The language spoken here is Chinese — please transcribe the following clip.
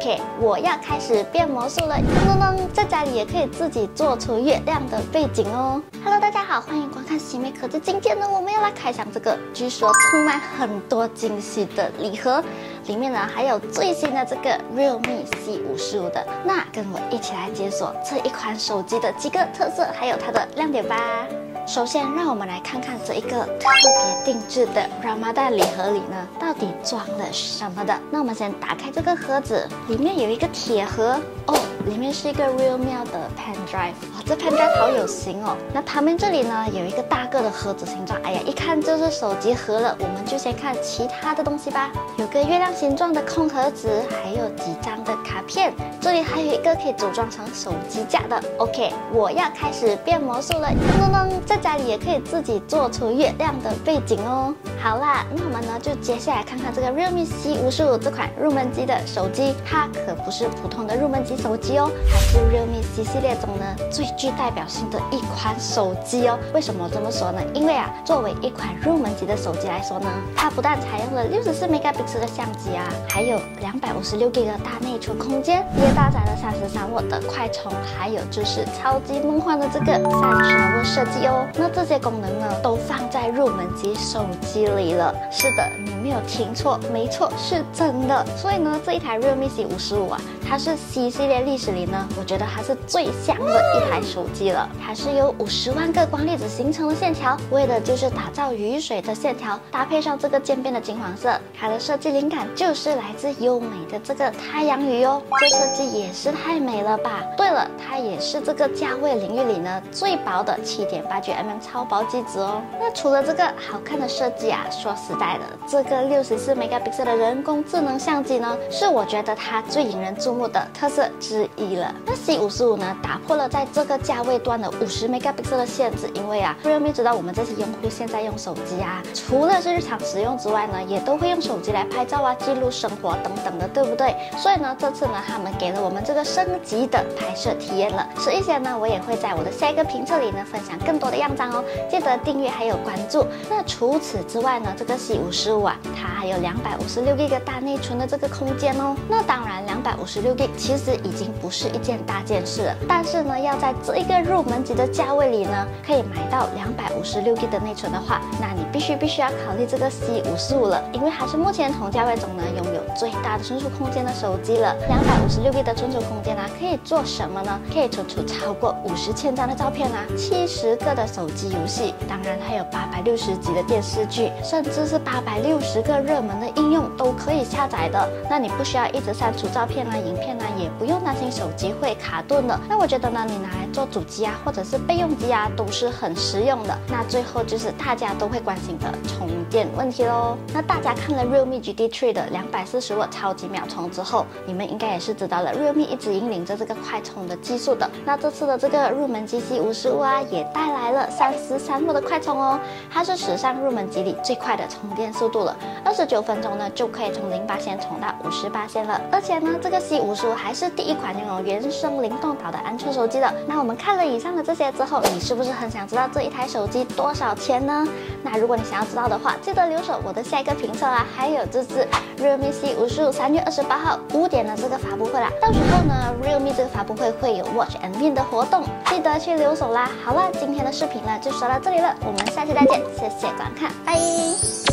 OK， 我要开始变魔术了，噔噔噔，在家里也可以自己做出月亮的背景哦。Hello， 大家好，欢迎观看喜美科技。今天呢，我们要来开箱这个据说充满很多惊喜的礼盒，里面呢还有最新的这个 Realme C55的。那跟我一起来解锁这一款手机的几个特色，还有它的亮点吧。首先，让我们来看看这一个特别定制的 Ramadan 礼盒里呢，到底装了什么的。那我们先打开这个盒子，里面有一个铁盒哦，里面是一个 Realme 的 Pen Drive， 哇，这 Pen Drive 好有型哦。那旁边这里呢有一个大个的盒子形状，哎呀，一看就是手机盒了。我们就先看其他的东西吧，有个月亮形状的空盒子，还有几张的卡片，这里还有一个可以组装成手机架的。OK， 我要开始变魔术了，噔噔噔，在家里也可以自己做出月亮的背景哦。好啦，那我们呢就接下来看看这个 Realme C55这款入门级的手机，它可不是普通的入门级手机哦，它是 Realme C 系列中呢最具代表性的一款手机哦。为什么这么说呢？因为作为一款入门级的手机来说呢，它不但采用了64 megapixel 的相机还有256G 的大内存空间，也搭载了33W 的快充，还有就是超级梦幻的这个30W 设计哦。那这些功能呢都放在入门级手机里了。是的，你没有听错，没错，是真的。所以呢，这一台 Realme C55它是 C 系列历史里呢，我觉得它是最香的一台手机了。它是由50万个光粒子形成的线条，为的就是打造雨水的线条，搭配上这个渐变的金黄色，它的设计灵感就是来自优美的这个太阳雨哦。这设计也是太美了吧！对了，它也是这个价位领域里呢最薄的7.89mm 超薄机子哦。那除了这个好看的设计说实在的，这个64 megapixel 的人工智能相机呢，是我觉得它最引人注目的特色之一了。那 C55呢，打破了在这个价位段的50 megapixel 的限制，因为Realme 知道我们这些用户现在用手机除了是日常使用之外呢，也都会用手机来拍照记录生活等等的，对不对？所以呢，这次呢，他们给了我们这个升级的拍摄体验了。迟一些呢，我也会在我的下一个评测里呢分享更多的样张哦，记得订阅还有关注。那除此之外呢，这个 C55它还有256G 的大内存的这个空间哦。那当然256G 其实已经不是一件大件事了，但是呢，要在这一个入门级的价位里呢，可以买到256G 的内存的话，那你必须要考虑这个 C55了，因为它是目前同价位中呢拥有最大的存储空间的手机了。256G 的存储空间可以做什么呢？可以存储超过50千张的照片70个的手机游戏，当然还有860集的电视剧，甚至是860个热门的应用都可以下载的。那你不需要一直删除照片影片也不用担心手机会卡顿的。那我觉得呢，你拿来做主机或者是备用机都是很实用的。那最后就是大家都会关心的充电问题咯。那大家看了 Realme GT3 的240W 超级秒充之后，你们应该也是知道了 Realme 一直引领着这个快充的技术的。那这次的这个入门机 C55也带来了33W 的快充哦，它是史上入门机里最快的充电速度了，29分钟呢就可以从0%充到50%了。而且呢，这个 C55还是第一款拥有原生灵动岛的安卓手机的。那我们看了以上的这些之后，你是不是很想知道这一台手机多少钱呢？那如果你想要知道的话，记得留守我的下一个评测还有就是 Realme C55 3月28号5点的这个发布会啦。到时候呢 Realme 这个发布会会有 Watch and Win 的活动，记得去留守啦。好了，今天的视频呢就说到这里了，我们下期再见，谢谢观看，拜。